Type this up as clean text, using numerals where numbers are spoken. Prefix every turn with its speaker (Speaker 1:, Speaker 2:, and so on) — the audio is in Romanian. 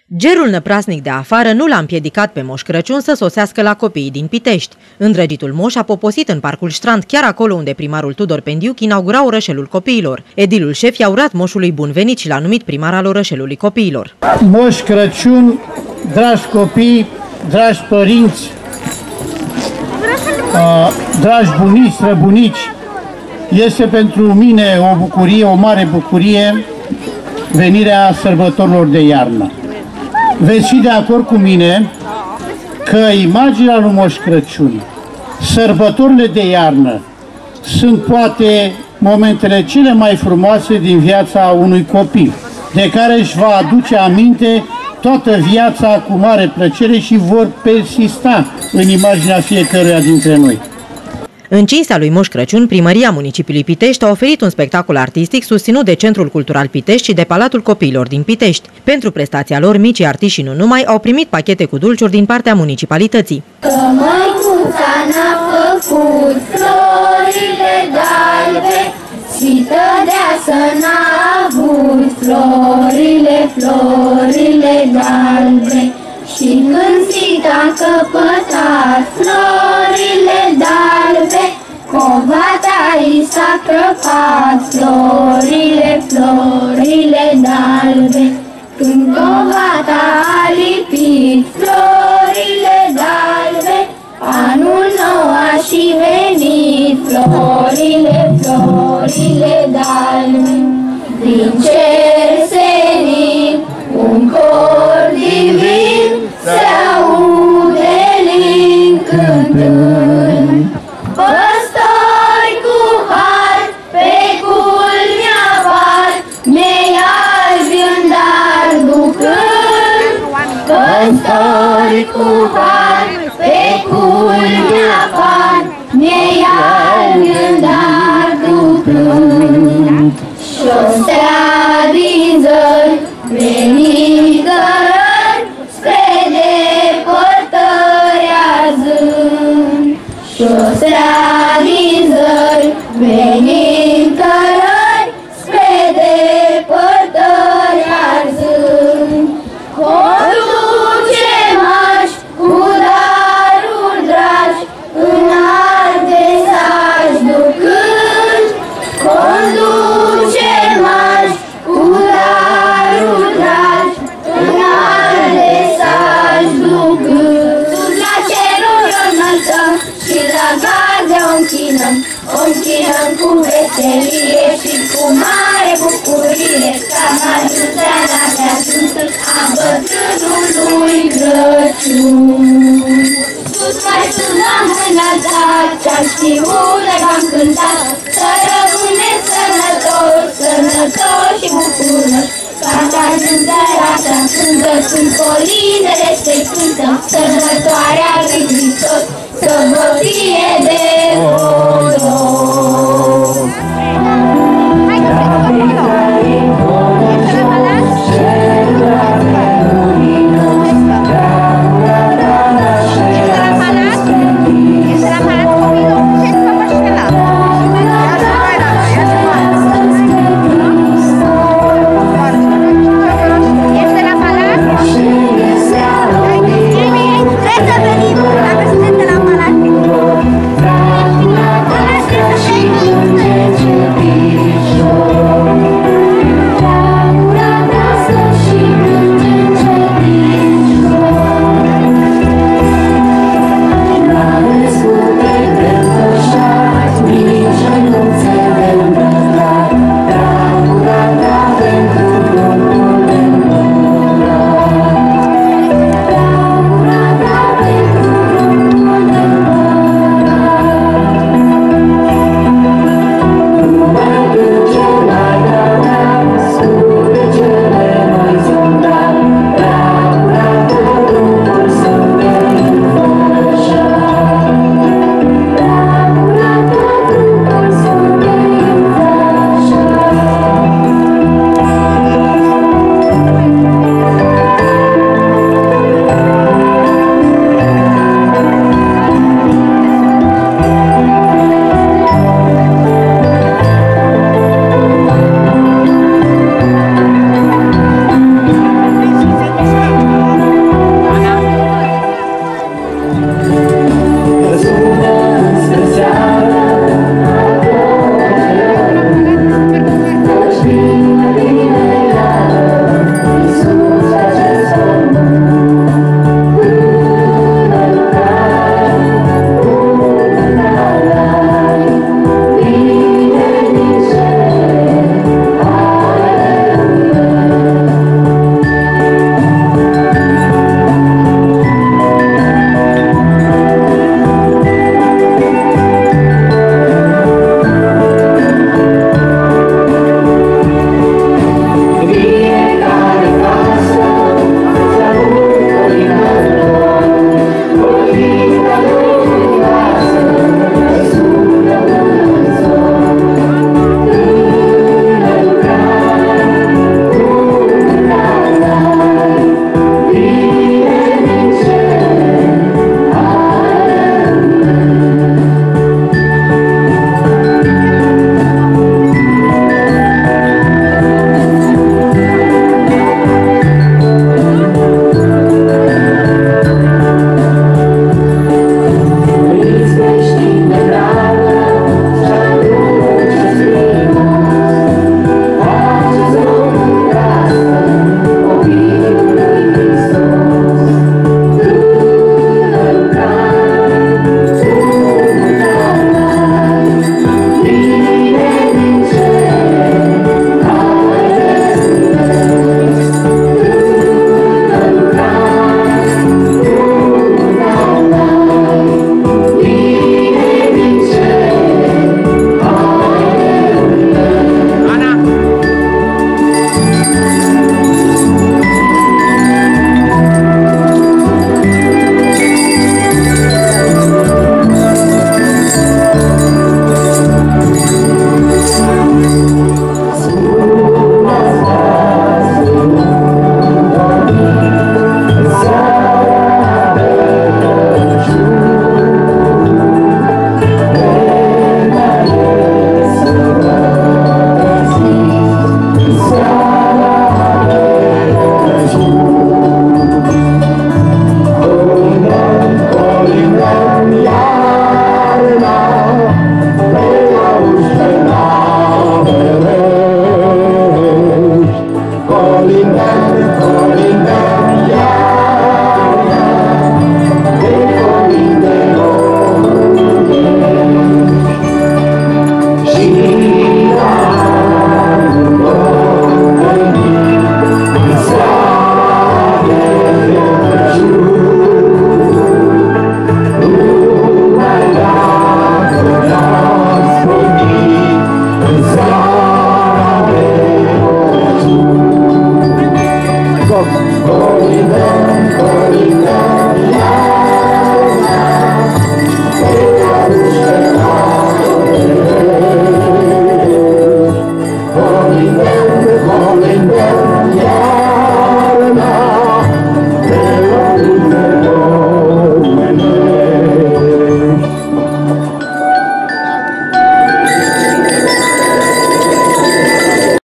Speaker 1: Gerul năprasnic de afară nu l-a împiedicat pe Moș Crăciun să sosească la copiii din Pitești. Îndrăgitul moș a poposit în Parcul Strand, chiar acolo unde primarul Tudor Pendiuc inaugura orășelul copiilor. Edilul șef i-a urat moșului bun venit și l-a numit primar al orășelului copiilor.
Speaker 2: Moș Crăciun, dragi copii, dragi părinți, dragi bunici, străbunici, este pentru mine o bucurie, o mare bucurie, venirea sărbătorilor de iarnă. Veți fi de acord cu mine că imaginea lui Moș Crăciun, sărbătorile de iarnă, sunt poate momentele cele mai frumoase din viața unui copil, de care își va aduce aminte toată viața cu mare plăcere și vor persista în imaginea fiecăruia dintre noi.
Speaker 1: În cinstea lui Moș Crăciun, Primăria Municipiului Pitești a oferit un spectacol artistic susținut de Centrul Cultural Pitești și de Palatul Copiilor din Pitești. Pentru prestația lor, micii artiști și nu numai au primit pachete cu dulciuri din partea municipalității.
Speaker 3: Că măicuța n-a făcut florile galbe, sfită deasă n-a avut florile galbe. Și când sfita a căpătat florile galbe, covata i s-a crăpat florile galbe. Când covata a lipit florile galbe, anul nou a și venit florile galbe. Din cer senin un cor divin se aude lin cântând. Păstori cu har pe culmi apar, miei albi în dar ducând. Păstori cu har pe culmi apar, miei albi în dar ducând. Și-o stea din zări veni cărări spre depărtări arzând. Și-o stea din zări veni cărări spre depărtări arzând. Conduce mași cu daruri dragi în alte saci ducând. Conduce mași cu daruri dragi în alte saci ducând. Sus la ceruri o înălțăm și la gaze o închinăm cu veselie și cu mare bucurie, ca măriuța noaptea sfântă a bătrânului Crăciun. Sus mai sus l-am înălțat, ce-am știut le-am cântat, să rămâne sănătoși și bucuroși. Ca în seara asta sfântă, sunt colinele se cântă, sărbătoarea